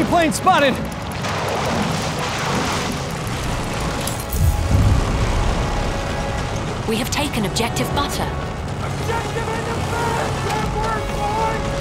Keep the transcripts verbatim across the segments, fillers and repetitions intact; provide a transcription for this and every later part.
plane spotted! We have taken objective butter. Objective in the first! Good work, boys!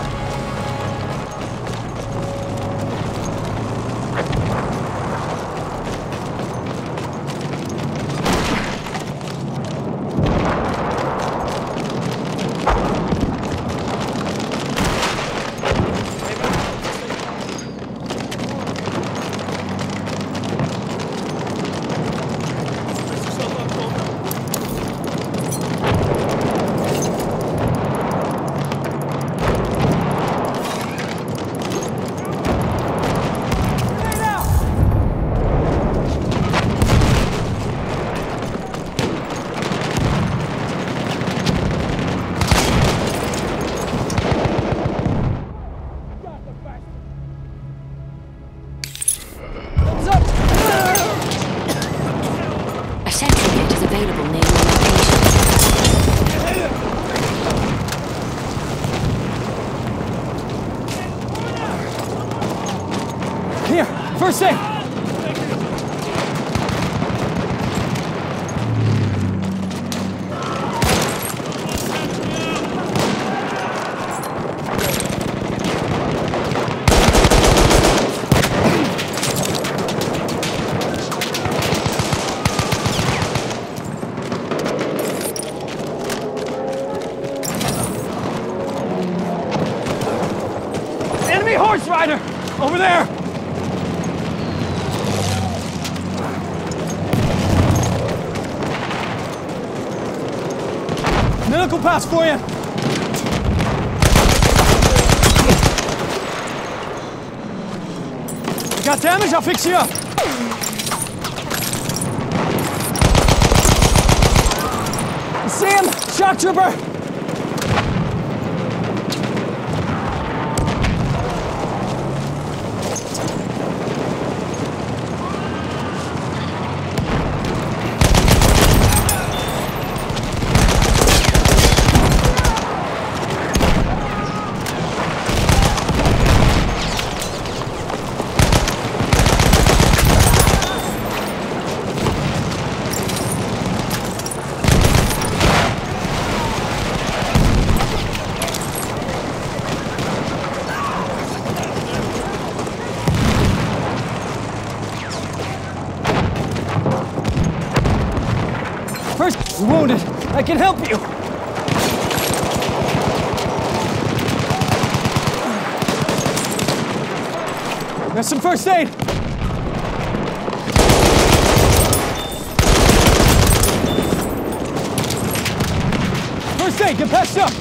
First aid! Enemy horse rider! Over there! Medical pass for you! You got damage? I'll fix you up! See him! Shock trooper! First, you're wounded. I can help you. There's some first aid. First aid, get patched up.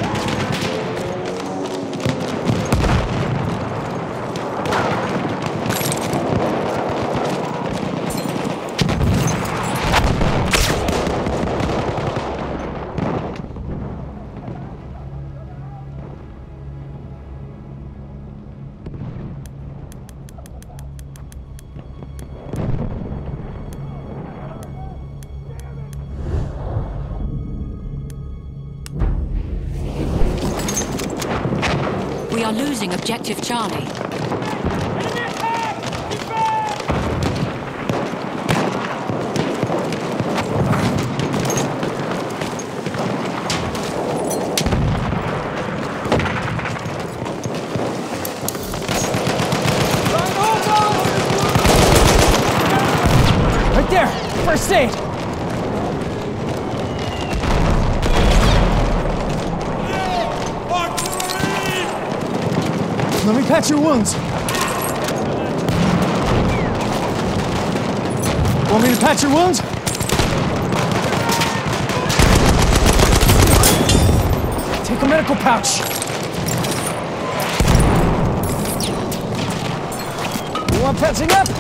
We are losing objective Charlie. Enemy attack! Defend! Right there! First aid! Let me patch your wounds. Want me to patch your wounds? Take a medical pouch. You want patching up?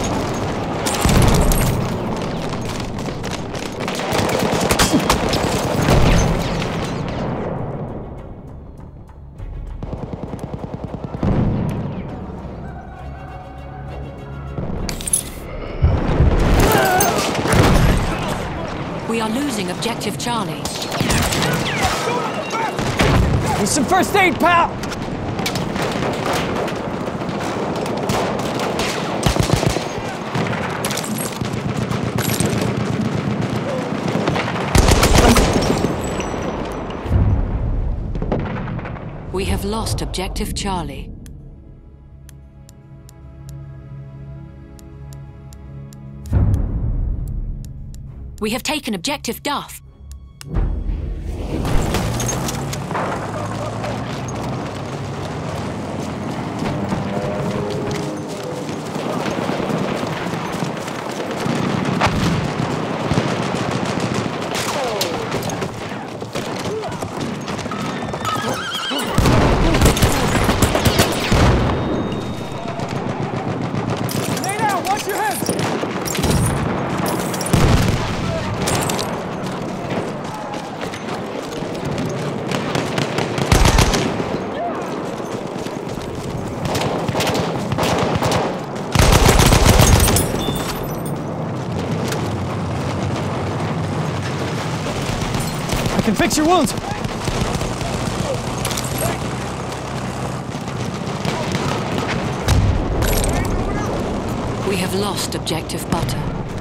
We are losing objective Charlie. There's some first aid, pal! have lost Objective Charlie. We have taken Objective Duff. I can fix your wounds! We have lost Objective Butter.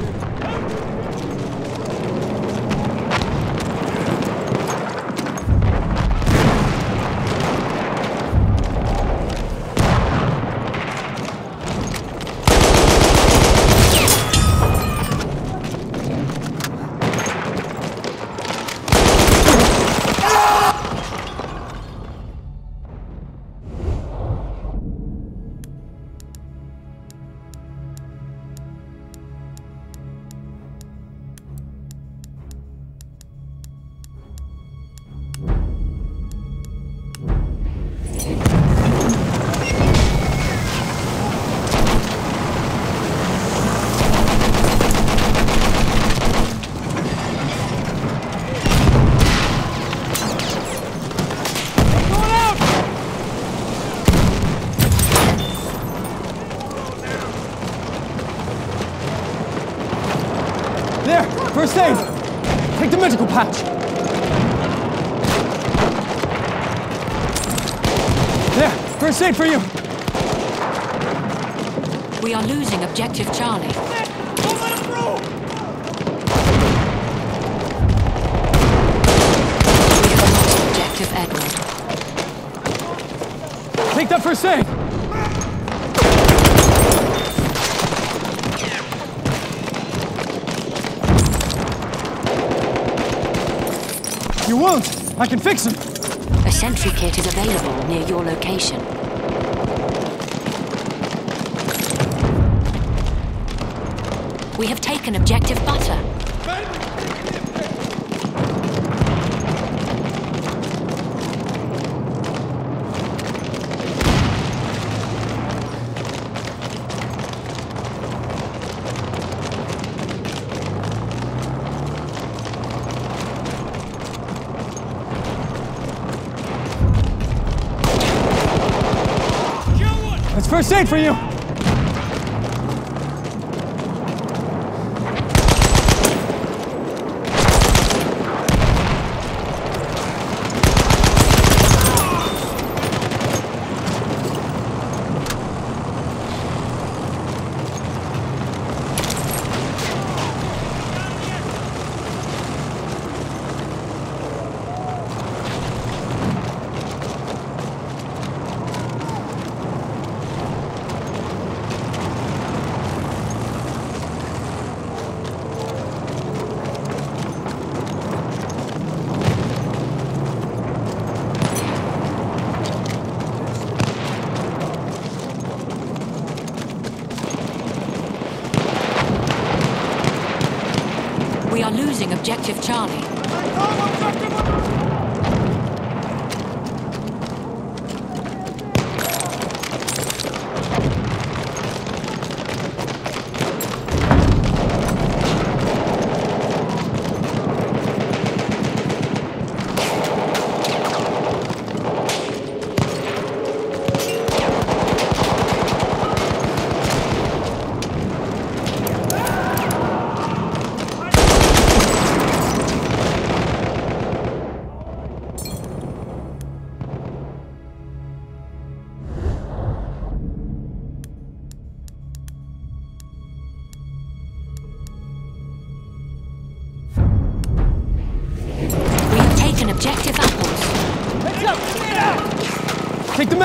There! First aid! Take the medical pouch! There! First aid for you! We are losing Objective Charlie. Don't let him through! We have lost Objective Edward. Take that first aid! Your wounds! I can fix them! A sentry kit is available near your location. We have taken Objective Butter. That's first aid for you! We are losing Objective Charlie.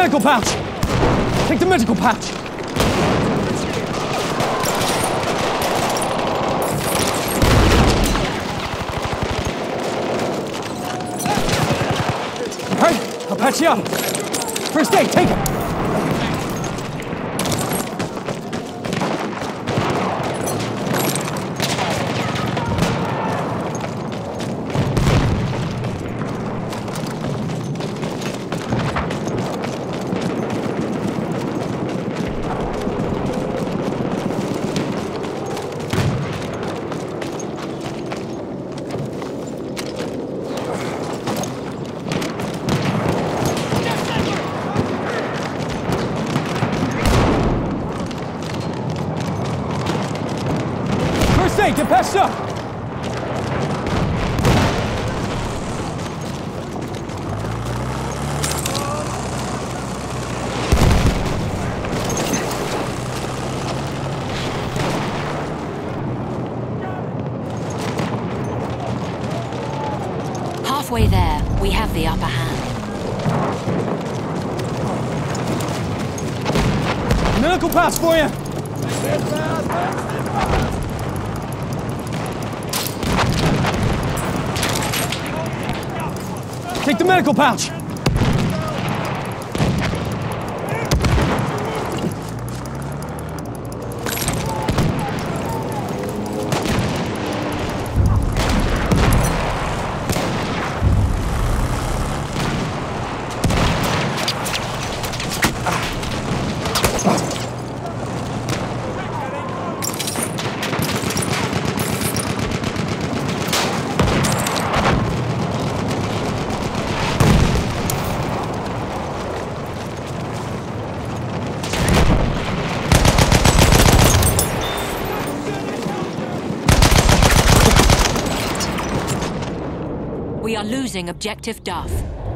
medical pouch! Take the medical pouch! Alright, I'll patch you up. First aid, take it! First aid, get patched up! Halfway there, we have the upper hand. Medical pouch for you! Take the medical pouch! We are losing objective Duff.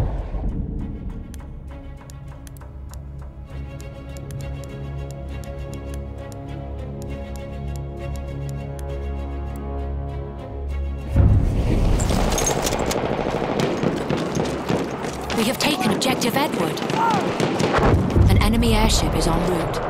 We have taken objective Edward. An enemy airship is en route.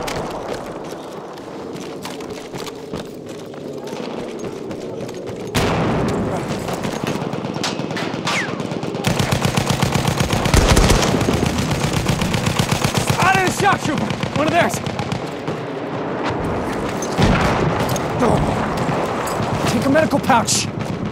Shock trooper! One of theirs! Take a medical pouch!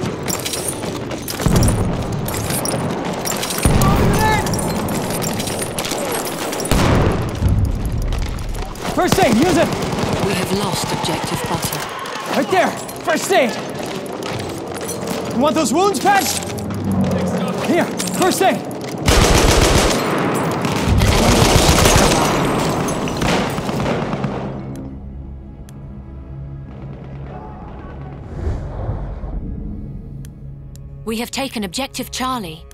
First aid, use it! We have lost objective Butter. Right there! First aid! You want those wounds patched? Here, first aid! We have taken objective Charlie.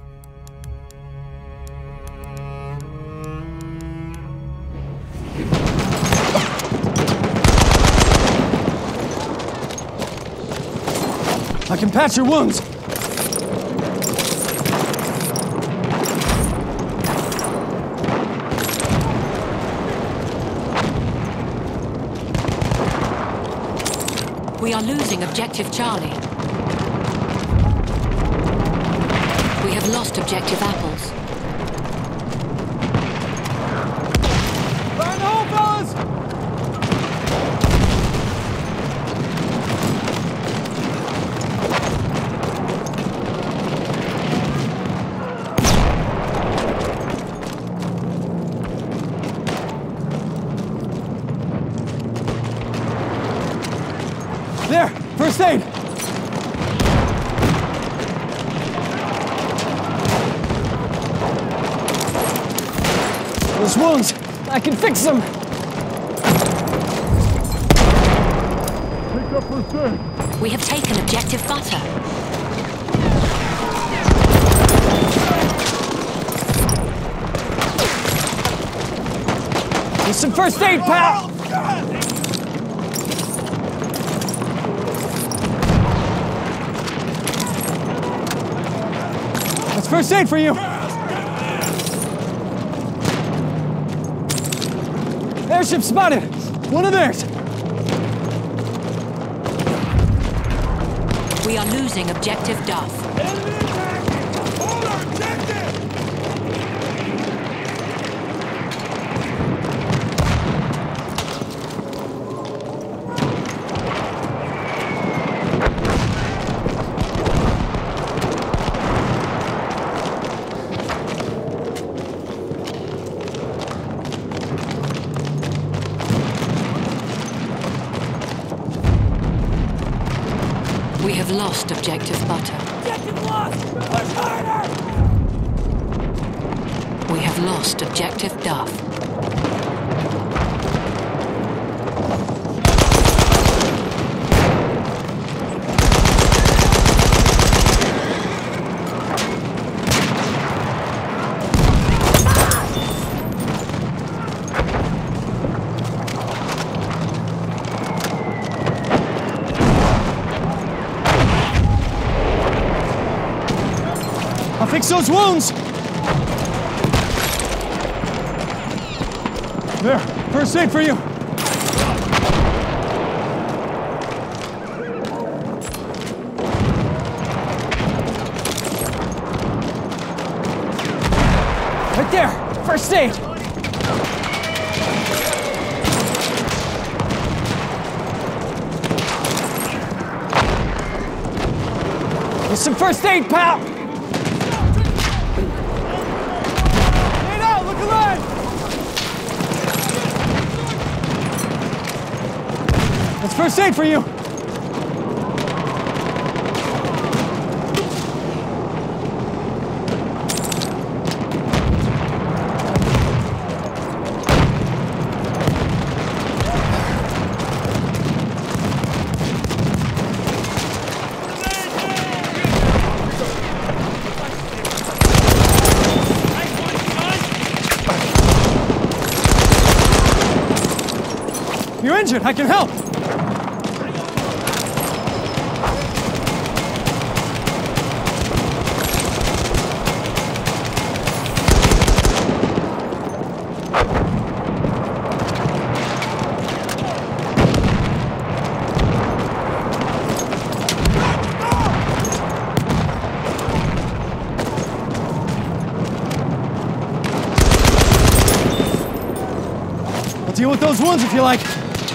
I can patch your wounds. We are losing objective Charlie. We have lost objective Apples. Fire in the hole, fellas! There! First aid! Those wounds, I can fix them! Pick up first aid. We have taken objective Butter. Need some first aid, pal! That's first aid for you! Airship spotted! One of theirs! We are losing objective Duff. Enemy attack! Hold our objective! We have lost objective Butter. Objective lost! Push harder! We have lost objective Duff. I'll fix those wounds! There, first aid for you. Right there, first aid. Here's some first aid, pal. Get out, look alive. That's first aid for you. You're injured, I can help. I'll deal with those wounds if you like.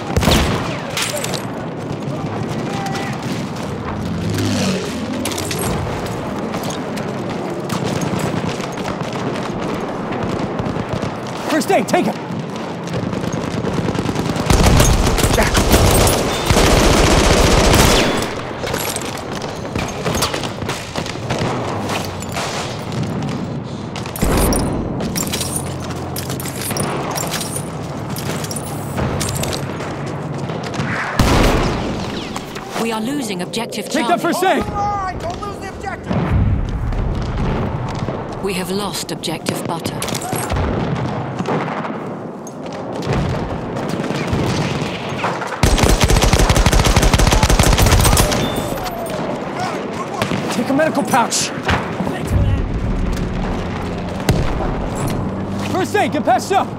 First aid, take it. We are losing objective Take that Charlie. first aid. All right, don't lose the objective! We have lost objective Butter. Take a medical pouch. First aid, get patched up.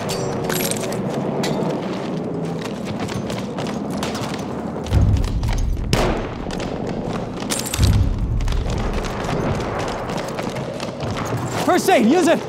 First aid, use it.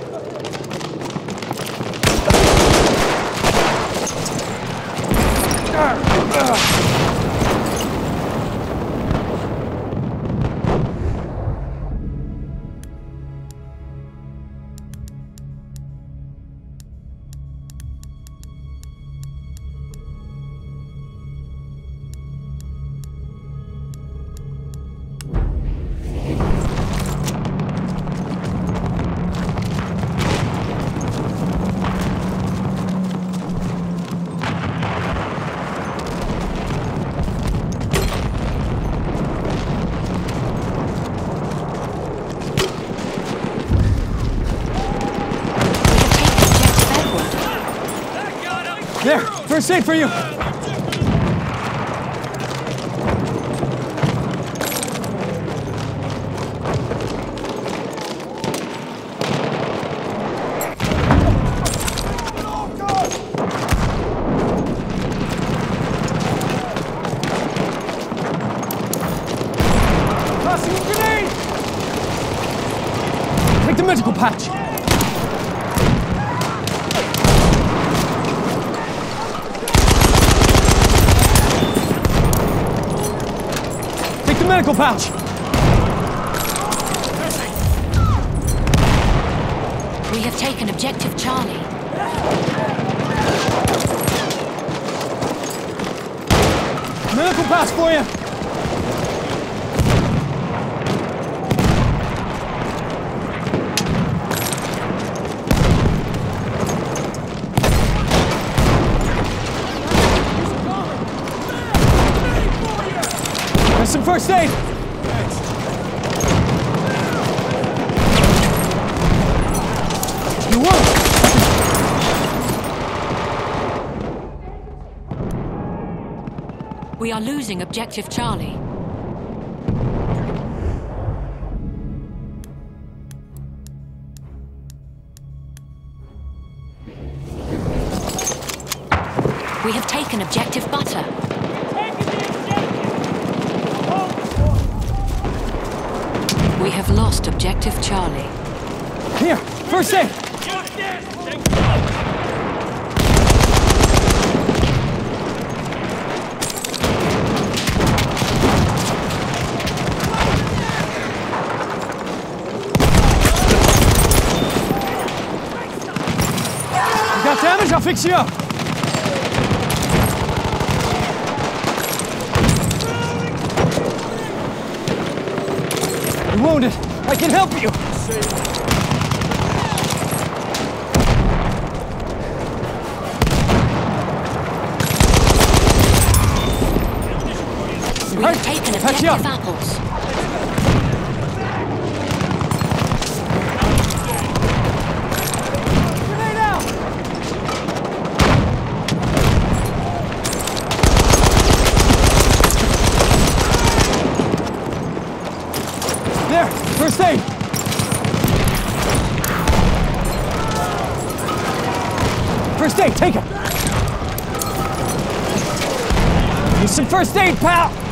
There, first aid for you. medical pouch. We have taken objective Charlie. Medical pouch for you. There's some first aid. You won. We are losing objective Charlie. We have taken objective Butter. We have lost objective Charlie. Here, first aid. You got damage? I'll fix you up. You're wounded. I can help you. We have taken Patch you up. objective apples. Grenade out. There, first aid. First aid, take it. Need some first aid, pal.